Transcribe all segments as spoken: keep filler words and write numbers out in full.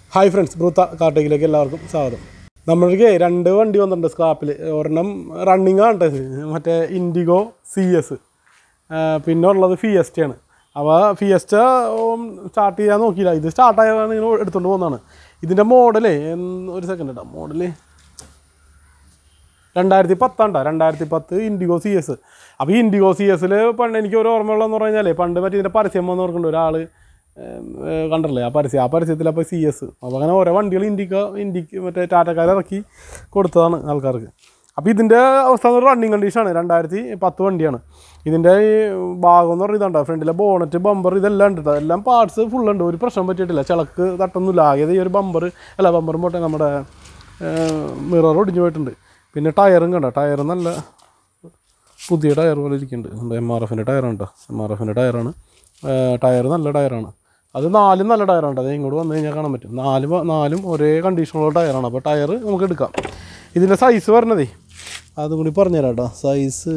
Hi friends, ബ്രൂത്ത കാർട്ടേക്കിലേക്ക് എല്ലാവർക്കും സ്വാഗതം. നമ്മൾക്ക് രണ്ട് വണ്ടി വന്നിട്ടുണ്ട് സ്ക്രാപ്പിൽ. ഒരെണ്ണം റണ്ണിങ് ആണ്, മറ്റേ ഇൻഡിഗോ സി എസ്, പിന്നെ ഉള്ളത് ഫിയസ്റ്റയാണ്. അപ്പോൾ ഫിയസ്റ്റ സ്റ്റാർട്ട് ചെയ്യാൻ നോക്കിയില്ല, ഇത് സ്റ്റാർട്ടായതാണ് ഇങ്ങനെ എടുത്തുകൊണ്ട് പോകുന്നതാണ്. ഇതിൻ്റെ മോഡലേ ഒരു സെക്കൻഡ് കേട്ടോ, മോഡല് രണ്ടായിരത്തി പത്താണ്ടാ രണ്ടായിരത്തി പത്ത് ഇൻഡിഗോ സി എസ്. അപ്പോൾ ഈ ഇൻഡിഗോ സി എസിൽ പണ്ട് എനിക്ക് ഒരു ഓർമ്മയുള്ളതെന്ന് പറഞ്ഞു കഴിഞ്ഞാൽ, പണ്ട് മറ്റേ ഇതിൻ്റെ പരസ്യം വന്ന് ഓർക്കുന്നുണ്ട്, ഒരാൾ കണ്ടല്ലേ ആ പരസ്യം, ആ പരസ്യത്തിൽ അപ്പോൾ സി എസ്. അപ്പോൾ അങ്ങനെ ഓരോ വണ്ടികൾ ഇൻഡിക്ക ഇൻഡിക്ക് മറ്റേ ടാറ്റക്കാർ ഇറക്കി കൊടുത്തതാണ് ആൾക്കാർക്ക്. അപ്പോൾ ഇതിൻ്റെ അവസ്ഥ റണ്ണിങ് കണ്ടീഷനാണ്, രണ്ടായിരത്തി പത്ത് വണ്ടിയാണ്. ഇതിൻ്റെ ഈ ഭാഗം എന്ന് പറഞ്ഞാൽ ഇതുണ്ടോ, ഫ്രണ്ടിലെ ബോണറ്റ്, ബമ്പർ, ഇതെല്ലാം ഉണ്ട്. എല്ലാം പാർട്സ് ഫുള്ളുണ്ട്, ഒരു പ്രശ്നം പറ്റിയിട്ടില്ല, ചിലക്ക് തട്ടൊന്നുമില്ല. ആകെ ഈ ഒരു ബമ്പർ അല്ല ബമ്പറും പോട്ടെ, നമ്മുടെ മിറർ ഒടിഞ്ഞു പോയിട്ടുണ്ട്. പിന്നെ ടയറും കണ്ടോ, ടയർ നല്ല പുതിയ ടയർ പോലെ ഇരിക്കുന്നുണ്ട്. എം ആർ എഫിൻ്റെ ടയറാണ് കേട്ടോ, എം ആർ എഫിൻ്റെ ടയറാണ്. ടയർ നല്ല ടയറാണ്, അത് നാലും നല്ല ടയറാണ്. അത് ഇങ്ങോട്ട് വന്നു കഴിഞ്ഞാൽ കാണാൻ പറ്റും, നാല് നാലും ഒരേ കണ്ടീഷനുള്ള ടയറാണ്. അപ്പോൾ ടയർ നമുക്ക് എടുക്കാം. ഇതിൻ്റെ സൈസ് പറഞ്ഞതേ അതും കൂടി പറഞ്ഞുതരാം കേട്ടോ. സൈസ്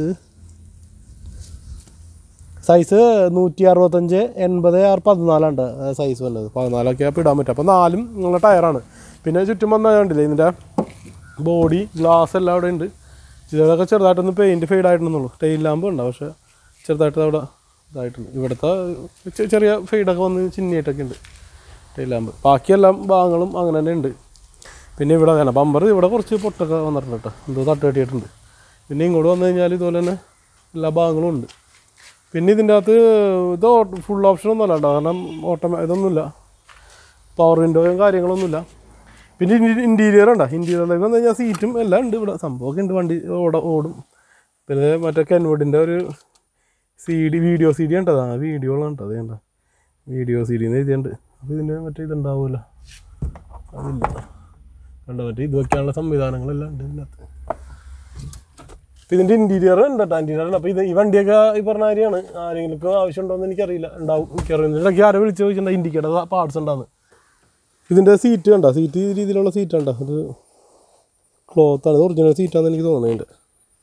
സൈസ് നൂറ്റി അറുപത്തഞ്ച് എൺപത് ആറ് പതിനാലാണ് സൈസ് വന്നത്. പതിനാലൊക്കെ അപ്പോൾ ഇടാൻ പറ്റും. അപ്പോൾ നാലും നല്ല ടയറാണ്. പിന്നെ ചുറ്റും വന്നാൽ കണ്ടില്ലേ, ഇതിൻ്റെ ബോഡി ഗ്ലാസ് എല്ലാം അവിടെ ഉണ്ട്. ചിലതൊക്കെ ചെറുതായിട്ടൊന്ന് പെയിൻറ്റ് ഫെയ്ഡ് ആയിട്ടുണ്ടെന്നുള്ളൂ. ടെയിൽ ലാമ്പ് ഉണ്ടോ, പക്ഷേ ചെറുതായിട്ട് അവിടെ ഇതായിട്ടുണ്ട്. ഇവിടുത്തെ ചെറിയ ഫെയ്ഡൊക്കെ വന്ന് ചിന്നിയായിട്ടൊക്കെ ഉണ്ട് ടെയിൽ ലാമ്പ്. ബാക്കിയെല്ലാം ഭാഗങ്ങളും അങ്ങനെ തന്നെ ഉണ്ട്. പിന്നെ ഇവിടെ തന്നെ ബമ്പർ ഇവിടെ കുറച്ച് പൊട്ടൊക്കെ വന്നിട്ടുണ്ട് കേട്ടോ, എന്തോ തട്ട് കെട്ടിയിട്ടുണ്ട്. പിന്നെ ഇങ്ങോട്ട് വന്നു കഴിഞ്ഞാൽ ഇതുപോലെ തന്നെ എല്ലാ ഭാഗങ്ങളും ഉണ്ട്. പിന്നെ ഇതിൻ്റെ അകത്ത് ഇത് ഫുൾ ഓപ്ഷനൊന്നും അല്ല കേട്ടോ, കാരണം ഓട്ടോമാ ഇതൊന്നുമില്ല, പവർ വിൻഡോയും കാര്യങ്ങളൊന്നുമില്ല. പിന്നെ ഇൻറ്റീരിയർ ഉണ്ടോ, ഇൻറ്റീരിയറിലേക്ക് വന്നു കഴിഞ്ഞാൽ സീറ്റും എല്ലാം ഉണ്ട്. ഇവിടെ സംഭവമൊക്കെ ഉണ്ട്, വണ്ടി ഓട ഓടും. പിന്നെ മറ്റേ കെൻവുഡിൻ്റെ ഒരു C D video C D ഉണ്ടോ, ആ വീഡിയോകളാണ് കേട്ടോ, അത് കണ്ട വീഡിയോ സി ഡി എന്ന് എഴുതിയുണ്ട്. അപ്പോൾ ഇതിൻ്റെ മറ്റേ ഇതുണ്ടാവുമല്ലോ, അതില്ല കണ്ടോ, മറ്റേ ഇത് വയ്ക്കാനുള്ള സംവിധാനങ്ങളെല്ലാം ഉണ്ട് ഇതിനകത്ത്. അപ്പോൾ ഇതിൻ്റെ ഇൻറ്റീരിയർ ഉണ്ട് കേട്ടോ, ഇൻറ്റീരിയർ ഉണ്ട്. അപ്പോൾ ഇത് ഈ വണ്ടിയൊക്കെ ഈ പറഞ്ഞ കാര്യമാണ്. ആരെങ്കിലും ആവശ്യമുണ്ടോ എന്ന് എനിക്കറിയില്ല, ഉണ്ടാവും എനിക്കറിയാം. ഇതിലൊക്കെ ആരെ വിളിച്ച് ചോദിച്ചിട്ടുണ്ടോ ഇൻഡിക്കേറ്റർ പാർട്സ് ഉണ്ടാകുന്നത്. ഇതിൻ്റെ സീറ്റ് കണ്ടോ, സീറ്റ് ഈ രീതിയിലുള്ള സീറ്റ് ഉണ്ടോ, അത് ക്ലോത്താണ്, ഇത് ഒറിജിനൽ സീറ്റാണെന്ന് എനിക്ക് തോന്നുന്നത്. അതിൻ്റെ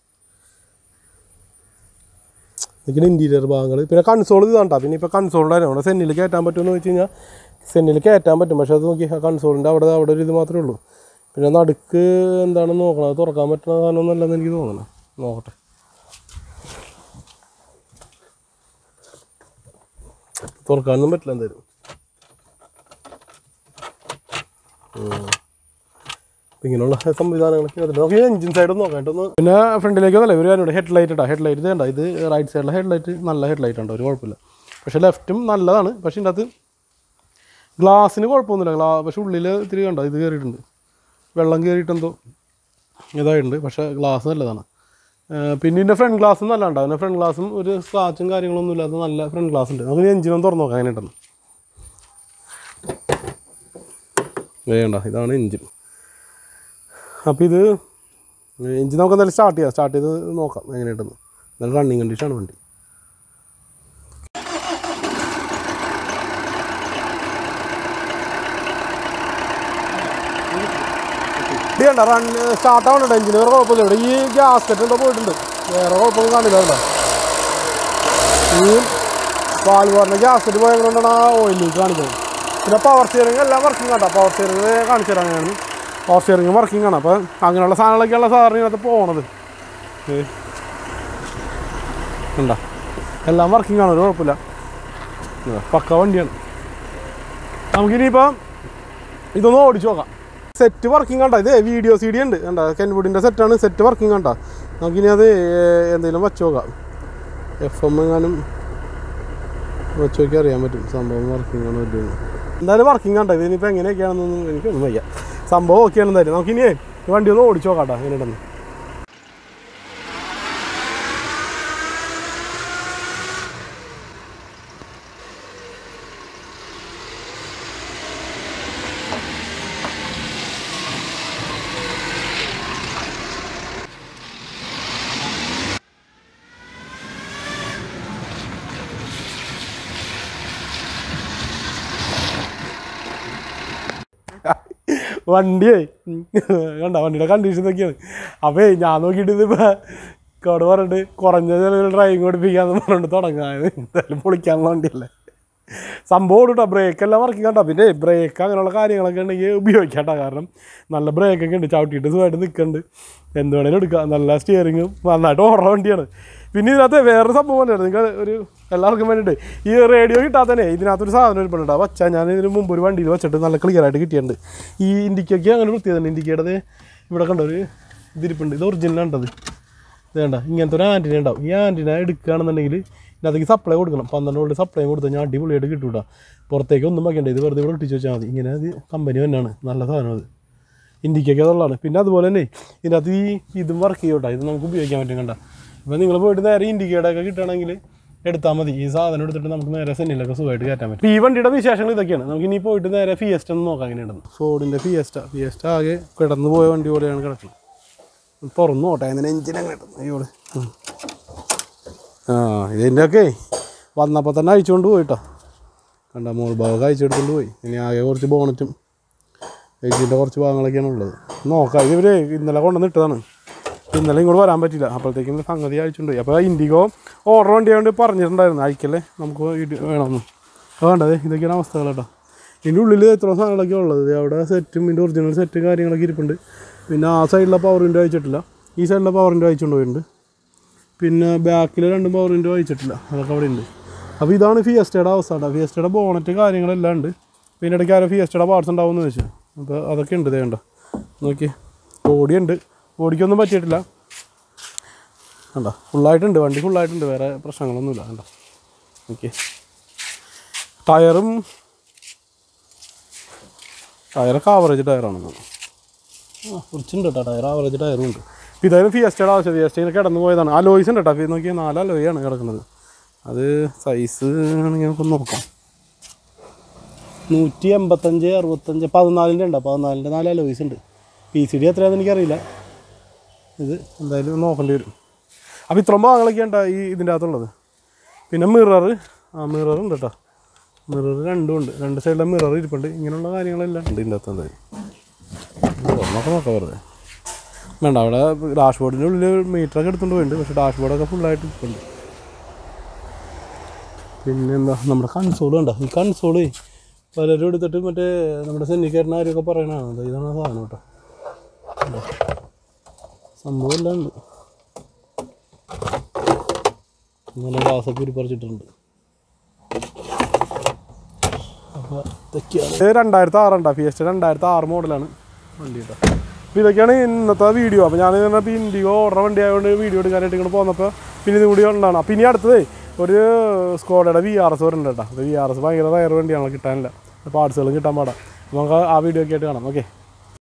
ഇതൊക്കെയാണ് ഇൻറ്റീരിയർ ഭാഗങ്ങൾ. പിന്നെ കൺസോൾ ഇതാണ്ടാ. പിന്നെ ഇപ്പോൾ കൺസോളിൻ്റെ അവിടെ സെന്നിൽ കയറ്റാൻ പറ്റുമെന്ന് വെച്ച് കഴിഞ്ഞാൽ സെന്നിൽ കയറ്റാൻ പറ്റും, പക്ഷേ അത് നോക്കി കൺസോളിൻ്റെ അവിടെ അവിടെ ഒരു ഇത് മാത്രമേ ഉള്ളൂ. പിന്നെ നടുക്ക് എന്താണെന്ന് നോക്കണം, അത് തുറക്കാൻ പറ്റുന്ന സാധനമൊന്നും അല്ലെന്ന് എനിക്ക് തോന്നണം. നോക്കട്ടെ, തുറക്കാനൊന്നും പറ്റില്ല എന്തായാലും. ഇങ്ങനെയുള്ള സംവിധാനങ്ങളൊക്കെ അതിൽ നമുക്ക് എഞ്ചിൻ സൈഡ് നോക്കാം കേട്ടോ. പിന്നെ ഫ്രണ്ടിലേക്ക് നല്ല ഒരു കാര്യമുണ്ട്, ഹെഡ് ലൈറ്റ് ഇട്ടാ. ഹെഡ് ലൈറ്റ് ഇതേണ്ട, ഇത് റൈറ്റ് സൈഡിലെ ഹെഡ് ലൈറ്റ് നല്ല ഹെഡ് ലൈറ്റ് ഉണ്ടോ, ഒരു കുഴപ്പമില്ല. പക്ഷേ ലെഫ്റ്റും നല്ലതാണ്, പക്ഷേ ഇതിൻ്റെ അകത്ത് ഗ്ലാസ്സിന് കുഴപ്പമൊന്നുമില്ല. ഗ്ലാ പക്ഷേ ഉള്ളിൽ ഇത്തിരി കണ്ടോ, ഇത് കയറിയിട്ടുണ്ട്, വെള്ളം കയറിയിട്ടെന്തോ ഇതായിട്ടുണ്ട്. പക്ഷേ ഗ്ലാസ് നല്ലതാണ്. പിന്നെ ഇതിൻ്റെ ഫ്രണ്ട് ഗ്ലാസ്സും നല്ല ഉണ്ട്. അതിൻ്റെ ഫ്രണ്ട് ഗ്ലാസും ഒരു സ്ക്രാച്ചും കാര്യങ്ങളൊന്നും ഇല്ലാത്ത നല്ല ഫ്രണ്ട് ഗ്ലാസ് ഉണ്ട്. നമുക്ക് എഞ്ചിനൊന്ന് തുറന്ന് നോക്കാം അങ്ങനെ ഉണ്ടെന്ന്. വേണ്ട, ഇതാണ് എഞ്ചിൻ. അപ്പോൾ ഇത് എഞ്ചിൻ നമുക്ക് എന്തായാലും സ്റ്റാർട്ട് ചെയ്യാം. സ്റ്റാർട്ട് ചെയ്ത് നോക്കാം എങ്ങനെയായിട്ടെന്ന്. നല്ല റണ്ണിങ് കണ്ടീഷനാണ് വണ്ടി. ഇടിയണ്ട റൺ സ്റ്റാർട്ട് ആവണ്ട, എഞ്ചിന് വേറെ കുഴപ്പമില്ല. ഇവിടെ ഈ ഗ്യാസ്കറ്റ് എന്തോ പോയിട്ടുണ്ട്, വേറെ കുഴപ്പമൊന്നും കാണില്ല. കേട്ടോ, ഈ പാൽ പറഞ്ഞ ഗ്യാസ്കറ്റ് പോയതുകൊണ്ടാണ് ആ ഓയിൽ ലീക്ക് കാണിക്കുന്നത്. പിന്നെ പവർ സ്റ്റിയറിംഗ് എല്ലാം വർക്കിംഗ് കേട്ടോ. പവർ സ്റ്റിയറിംഗ് കാണിച്ചു തരാം. അങ്ങനെയാണ് പവർ സ്റ്റിയറിംഗ് വർക്കിംഗ് ആണ്. അപ്പോൾ അങ്ങനെയുള്ള സാധനങ്ങളൊക്കെയുള്ള സാധാരണ ഇതിനകത്ത് പോകണത് ഉണ്ടോ, എല്ലാം വർക്കിംഗ് ആണ്, ഒരു കുഴപ്പമില്ല, പക്ക വണ്ടിയാണ്. നമുക്കിനിയിപ്പോൾ ഇതൊന്ന് ഓടിച്ചു നോക്കാം. സെറ്റ് വർക്കിംഗ് കണ്ടോ, ഇത് വീഡിയോ സി ഡി ഉണ്ട് കണ്ടോ, കെൻവുഡിൻ്റെ സെറ്റാണ്. സെറ്റ് വർക്കിംഗ് കണ്ടോ. നമുക്കിനി അത് എന്തെങ്കിലും വെച്ച് നോക്കാം. എഫ് എം എങ്ങാനും വെച്ച് നോക്കി അറിയാൻ പറ്റും സംഭവം വർക്കിംഗ് ആണ് പറ്റുന്നത്. എന്തായാലും വർക്കിംഗ് കണ്ടോ. ഇതിനിപ്പോൾ എങ്ങനെയൊക്കെയാണെന്നൊന്നും എനിക്കൊന്നും വയ്യ, സംഭവം ഓക്കെയാണ്. എന്തായാലും നമുക്കിനി ഈ വണ്ടി ഒന്ന് ഓടിച്ചു നോക്കാം കേട്ടോ എങ്ങനെയുണ്ടെന്ന്. വണ്ടിയേ കണ്ട, വണ്ടിയുടെ കണ്ടീഷൻ ഇതൊക്കെയാണ്. അപ്പോൾ ഞാൻ നോക്കിയിട്ട് ഇതിപ്പോൾ കോട് പറഞ്ഞിട്ട് കുറഞ്ഞ ചിലവിൽ ഡ്രൈവിങ് പഠിപ്പിക്കാമെന്ന് പറഞ്ഞിട്ട് തുടങ്ങാൻ, എന്തായാലും പൊളിക്കാനുള്ള വണ്ടിയല്ലേ. സംഭവം കേട്ടോ ബ്രേക്കെല്ലാം വർക്കിംഗ് കേട്ടോ പിന്നെ ബ്രേക്ക് അങ്ങനെയുള്ള കാര്യങ്ങളൊക്കെ ഉണ്ടെങ്കിൽ ഉപയോഗിക്കാം കേട്ടോ കാരണം നല്ല ബ്രേക്കൊക്കെ ഉണ്ട് ചവിട്ടിയിട്ട് സുഖമായിട്ട് നിൽക്കുന്നുണ്ട് എന്ത് വേണേലും എടുക്കാം നല്ല സ്റ്റിയറിങ്ങും നന്നായിട്ട് ഓടുന്ന വണ്ടിയാണ് പിന്നെ ഇതിനകത്ത് വേറൊരു സംഭവം തന്നെയാണ് നിങ്ങൾ ഒരു എല്ലാവർക്കും വേണ്ടിയിട്ട് ഈ റേഡിയോ കിട്ടാത്തന്നെ ഇതിനകത്തൊരു സാധനം ഒരുപാടുണ്ടാവും വച്ചാൽ ഞാൻ ഇതിന് മുമ്പ് ഒരു വണ്ടിയിൽ വെച്ചിട്ട് നല്ല ക്ലിയർ ആയിട്ട് കിട്ടിയിട്ടുണ്ട് ഈ ഇൻഡിക്കൊക്കെ അങ്ങനെ വൃത്തിയതുണ്ട് ഇൻഡിക്കേറ്റത് ഇവിടെ കണ്ടോ ഒരു ഇതിരിപ്പുണ്ട് ഇത് ഒറിജിനൽ ഉണ്ടത് ഇത് വേണ്ട ഇങ്ങനത്തെ ഒരു ആൻറ്റിന ഉണ്ടാവും ഈ ആൻറ്റിന എടുക്കുകയാണെന്നുണ്ടെങ്കിൽ ഇതിനകത്തേക്ക് സപ്ലൈ കൊടുക്കണം പന്ത്രണ്ട് വോൾട്ട് സപ്ലൈ കൊടുത്താൽ ഞാൻ അടിപൊളിയായിട്ട് കിട്ടൂട്ടാ പുറത്തേക്ക് ഒന്നും വയ്ക്കണ്ട ഇത് വെറുതെ ഇവിടെ ഒട്ടിച്ച് വെച്ചാൽ മതി ഇങ്ങനെ അത് കമ്പനി തന്നെയാണ് നല്ല സാധനം അത് ഇൻഡിക്കൊക്കെ അതുള്ളതാണ് പിന്നെ അതുപോലെ തന്നെ ഇതിനകത്ത് ഈ ഇതും വർക്ക് ചെയ്യോട്ടെ ഇത് നമുക്ക് ഉപയോഗിക്കാൻ പറ്റും കണ്ട ഇപ്പോൾ നിങ്ങൾ പോയിട്ട് നേരെ ഇൻഡിക്കേറ്ററൊക്കെ കിട്ടുകയാണെങ്കിൽ എടുത്താൽ മതി ഈ സാധനം എടുത്തിട്ട് നമുക്ക് നേരെ സെന്നിലൊക്കെ സുഖമായിട്ട് കയറ്റാൻ പറ്റും ഈ വണ്ടിയുടെ വിശേഷങ്ങൾ ഇതൊക്കെയാണ് നമുക്ക് ഇനി പോയിട്ട് നേരെ ഫിയസ്റ്റ ഒന്ന് നോക്കാം എങ്ങനെയുണ്ടെന്ന് ഫോർഡിൻ്റെ ഫിയസ്റ്റ ഫിയസ്റ്റ ആകെ കിടന്നു പോയ വണ്ടി പോലെയാണ് കിടക്കുന്നത് തുറന്നു നോട്ടെ അതിന് എഞ്ചിനങ്ങനെ കിടന്നു അയ്യോള് ആ ഇതിൻ്റെയൊക്കെ വന്നപ്പോൾ തന്നെ അയച്ചുകൊണ്ട് പോയിട്ടോ കണ്ട മോൾ ഭാഗമൊക്കെ അയച്ചെടുത്തുകൊണ്ട് പോയി ഇനി ആകെ കുറച്ച് ബോണറ്റും എഞ്ചിൻ്റെ കുറച്ച് ഭാഗങ്ങളൊക്കെയാണ് ഉള്ളത് നോക്കാം ഇവർ ഇന്നലെ കൊണ്ടുവന്ന് ഇട്ടതാണ് ഇന്നലെ ഇങ്ങോട്ട് വരാൻ പറ്റില്ല അപ്പോഴത്തേക്കും സംഗതി അയച്ചുകൊണ്ട് പോയി അപ്പോൾ ഇൻഡിഗോ ഓർഡർ വണ്ടി കൊണ്ട് പറഞ്ഞിട്ടുണ്ടായിരുന്നു അയക്കല്ലേ നമുക്ക് വേണമെന്ന് അപ്പോൾ വേണ്ടത് ഇതൊക്കെയാണ് അവസ്ഥകൾ കേട്ടോ ഇതിൻ്റെ ഉള്ളിൽ എത്ര സാധനങ്ങളൊക്കെ ഉള്ളത് അവിടെ സെറ്റും ഇതിൻ്റെ ഒറിജിനൽ സെറ്റ് കാര്യങ്ങളൊക്കെ ഇരിപ്പുണ്ട് പിന്നെ ആ സൈഡിലെ പവർ വിൻഡോ അയച്ചിട്ടില്ല ഈ സൈഡിലെ പവർ വിൻഡോ അയച്ചുകൊണ്ട് പോയിട്ടുണ്ട് പിന്നെ ബാക്കിൽ രണ്ടും പവർ വിൻഡോ അയച്ചിട്ടില്ല അതൊക്കെ അവിടെ ഉണ്ട് അപ്പോൾ ഇതാണ് ഫിയസ്റ്റയുടെ അവസ്ഥ കേട്ടോ ഫിയസ്റ്റയുടെ ബോണറ്റ് കാര്യങ്ങളെല്ലാം ഉണ്ട് പിന്നെ ഇടയ്ക്ക് ആരോ ഫിയസ്റ്റയുടെ പാർട്സ് ഉണ്ടാവുമെന്ന് ചോദിച്ചാൽ അപ്പോൾ അതൊക്കെ ഉണ്ട് വേണ്ട നോക്കി ബോഡിയുണ്ട് ബോഡിക്കൊന്നും പറ്റിയിട്ടില്ല കണ്ടോ ഫുള്ളായിട്ടുണ്ട് വണ്ടി ഫുള്ളായിട്ടുണ്ട് വേറെ പ്രശ്നങ്ങളൊന്നുമില്ല കണ്ടോ ഓക്കെ ടയറും ടയറൊക്കെ ആവറേജ് ടയറാണ് ആ കുറച്ചുണ്ട് കേട്ടോ ടയർ ആവറേജ് ടയറും ഉണ്ട് ഇപ്പോൾ ഇതായാലും ഫിയസ്റ്റയുടെ ആവശ്യം ഫിയസ്റ്റയിൽ കിടന്നു പോയതാണ് ആ ലോയ്സ് ഉണ്ട് കേട്ടോ നോക്കിയാൽ നാല് അലോയാണ് കിടക്കുന്നത് അത് സൈസ് ആണെങ്കിൽ നമുക്കൊന്ന് നോക്കാം നൂറ്റി എൺപത്തഞ്ച് അറുപത്തഞ്ച് പതിനാലിൻ്റെ ഉണ്ടോ പതിനാലിൻ്റെ നാല് അലോയ്സ് ഉണ്ട് പി സി ഡി എത്രയാണെന്ന് എനിക്കറിയില്ല ഇത് എന്തായാലും നോക്കേണ്ടി വരും അപ്പോൾ ഇത്രയും ഭാഗങ്ങളൊക്കെ ഉണ്ടോ ഈ ഇതിൻ്റെ അകത്തുള്ളത് പിന്നെ മിറർ ആ മിറർ ഉണ്ട് കേട്ടോ മിറർ രണ്ടും ഉണ്ട് രണ്ട് സൈഡിലെ മിറർ ഇരിപ്പുണ്ട് ഇങ്ങനെയുള്ള കാര്യങ്ങളെല്ലാം ഉണ്ട് ഇതിൻ്റെ അകത്ത് എന്തായാലും നോക്കാം നോക്കാം വെറുതെ വേണ്ട അവിടെ ഡാഷ് ബോർഡിൻ്റെ ഉള്ളിൽ മീറ്ററൊക്കെ എടുത്തുകൊണ്ട് പോയിട്ടുണ്ട് പക്ഷേ ഡാഷ് ബോർഡൊക്കെ ഫുള്ളായിട്ട് ഇരിപ്പുണ്ട് പിന്നെന്താ നമ്മുടെ കൺസോൾ ഉണ്ടോ ഈ കൺസോള് പലരും എടുത്തിട്ട് മറ്റേ നമ്മുടെ സെന്നിക്കേട്ടൻ ആരൊക്കെ പറയണതാണ് ഇതാണ് സാധനം കേട്ടോ സംഭവം എല്ലാം ഉണ്ട് ഇങ്ങനെ ഗ്ലാസൊക്കെ ഉരുപ്പറിച്ചിട്ടുണ്ട് അപ്പോൾ ഇതൊക്കെയാണ് രണ്ടായിരത്തി ആറുണ്ടോ ഫിയസ്റ്റ രണ്ടായിരത്തി ആറ് മോഡലാണ് വണ്ടി കേട്ടോ അപ്പോൾ ഇതൊക്കെയാണ് ഇന്നത്തെ വീഡിയോ അപ്പോൾ ഞാൻ ഇപ്പോൾ ഇൻഡിഗോ ഓർഡർ വണ്ടി ആയതുകൊണ്ട് വീഡിയോ എടുക്കാനായിട്ട് ഇങ്ങോട്ട് പോന്നപ്പോൾ പിന്നെ ഇത് കൂടി ഉണ്ടാണ് അപ്പോൾ ഇനി അടുത്തത് ഒരു സ്കോഡയുടെ വി ആർ എസ് വരുന്നുണ്ട് കേട്ടോ അപ്പോൾ വി ആർ എസ് ഭയങ്കര റയർ വണ്ടിയാണല്ലോ കിട്ടാനില്ല പാർട്സുകളും കിട്ടാൻ പാടാം നമുക്ക് ആ വീഡിയോ ഒക്കെ ആയിട്ട് കാണാം ഓക്കെ